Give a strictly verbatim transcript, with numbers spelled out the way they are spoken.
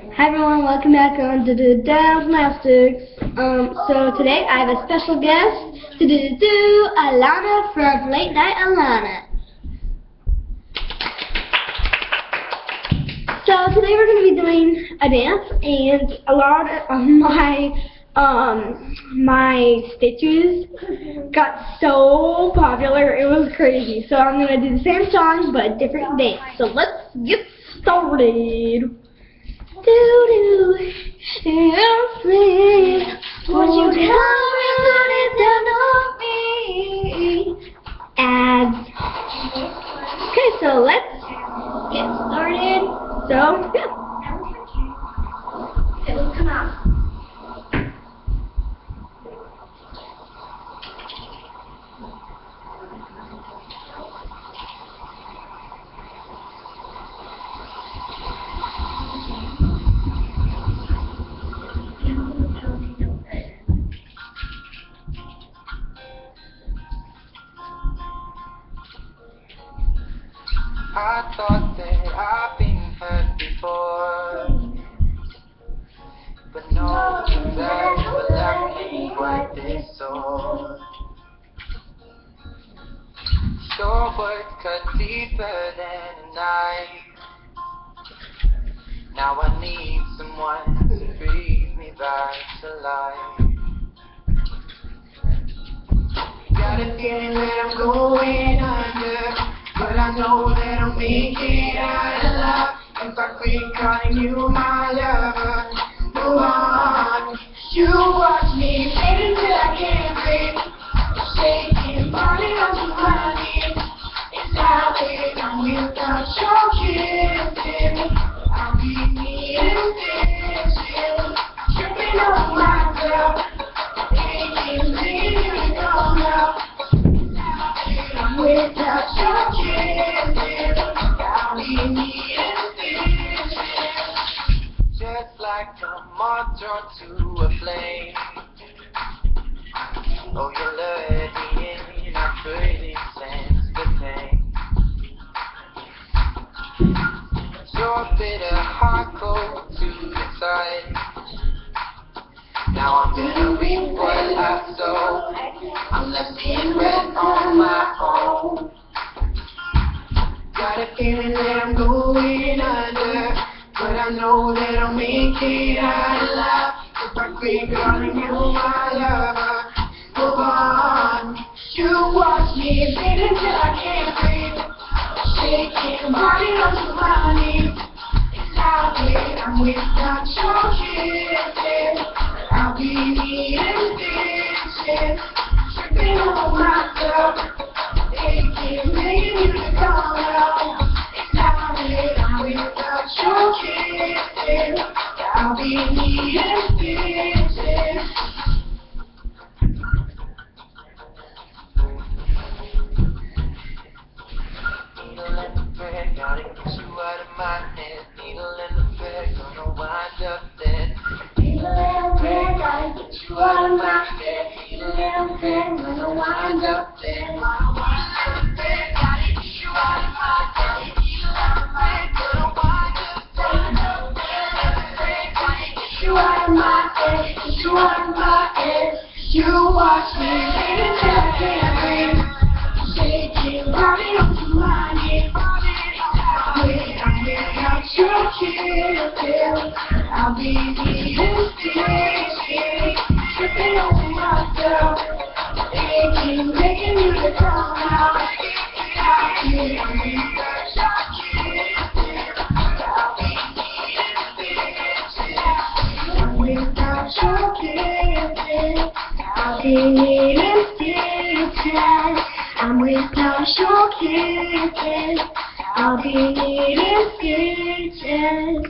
Hi everyone, welcome back on to the Dance Masters. Um, so today I have a special guest, do do do Alanna from Late Night Alanna. So today we're going to be doing a dance, and a lot of my um my stitches got so popular, it was crazy. So I'm going to do the same song but a different dance. So let's get started. Do do, please, would you come and put it down on me? And okay, so let's get started. So yeah, okay, let's come out. I thought that I've been hurt before, but no, that never left me quite this sore. Your words cut deeper than a knife. Now I need someone to breathe me back to life. Got a feeling that I'm going under, but I know that I'll make it out alive if I quit calling you my lover. Move on. You watch me fade until I can't breathe. Shaking, falling onto my knees. It's how it I'm without your kissing. I'll be needing stitches, tripping over myself, aching, needing you to go now. I'm without your kisses, I'll be needing stitches. Just like a moth drawn to a flame. Oh, you lured me in, I couldn't sense the pain. Your bitter heart cold to the touch. Now I'm gonna reap what I sow. I'm left being red on my own. Got a feeling that I'm going under, but I know that I'll make it out alive if I quit calling you my lover. Move on. You watch me fade until I can't breathe. Shaking, falling onto my knees. It's how late I'm without your kisses. I'll be needing stitches, tripping over myself, aching, begging you to come out. It's how late I'm without your kisses. I'll be needing stitches. Needle and the thread, gotta get you out of my head. Needle and the thread, gonna wind up dead. Needle and thread, gotta get you out of my head. Needle and thread, gonna wind up dead. Needle and thread, gotta get you out of my head. Needle and thread, gonna wind up dead. Needle and thread, gotta get you out of my head. Get you out of my head. You watch me fade until I can't breathe. Shaking, falling onto my knees. I'm without your kisses. I'll be needing stitches, tripping over myself, aching, begging you to come out. I can't without your kisses. I'll be needing stitches. I'm without your kisses. I'll be needing stitches. I'm without your kisses. I'll be needing stitches.